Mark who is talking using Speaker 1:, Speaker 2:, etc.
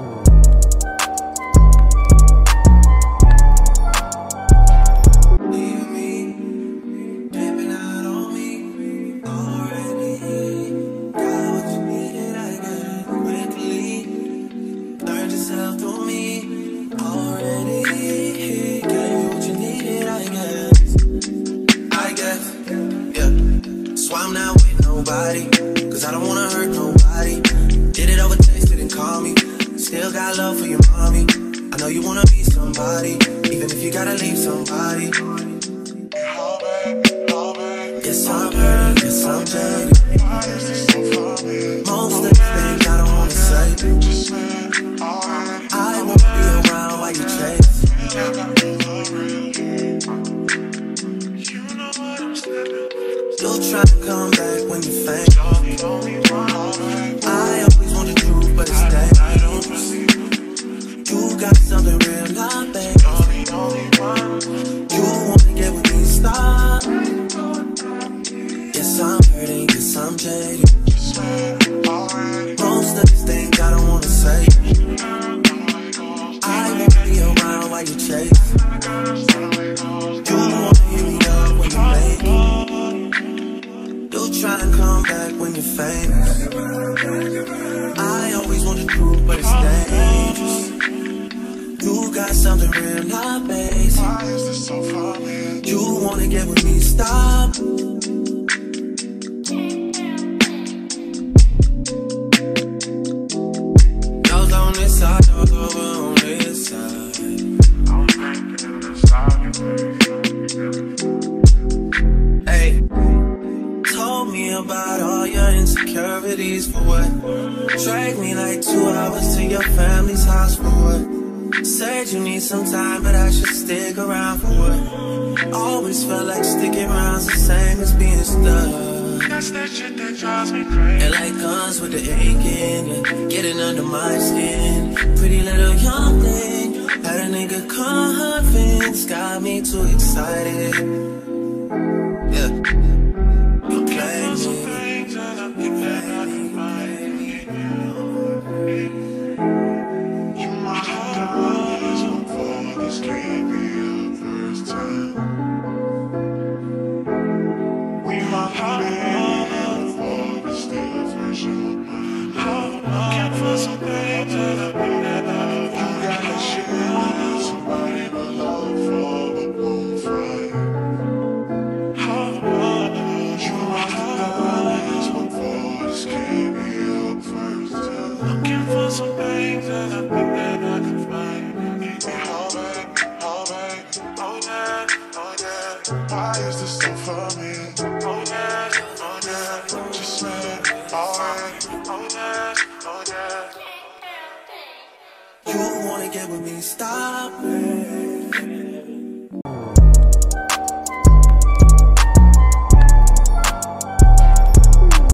Speaker 1: I'm not with nobody, cause I don't wanna hurt nobody. Did it over text, didn't call me. Still got love for your mommy. I know you wanna be somebody, even if you gotta leave somebody. Yes, I'm hurting, yes, I'm jaded. Most of the things I don't wanna say. I won't be around while you chase. You'll try to come back when you faint. I always want the truth, but it's dangerous. You got something real, not bad. You wanna get with me, stop. Yes, I'm hurting, yes, I'm jaded. Most of these things I don't wanna say. I won't be around while you chase. You wanna hear me up when you make it. You'll try and come back when you're famous. I always want the truth, but it's dangerous. You got something real, not basic. You wanna get with me, stop. Y'all's on this side, y'all's over on this side. Hey, told me about all your insecurities for what? Drag me like 2 hours to your family's house for what? Said you need some time, but I should stick around for what? Always felt like sticking around's the same as being stuck. That's that shit that drives me crazy. And like guns with the aching, yeah, getting under my skin. Pretty little young thing, had a nigga convinced, got me too excited. Yeah, you play me.
Speaker 2: Why is this so for me? Oh yeah, just make it alright. Oh yeah.
Speaker 1: You wanna get with me, stop it.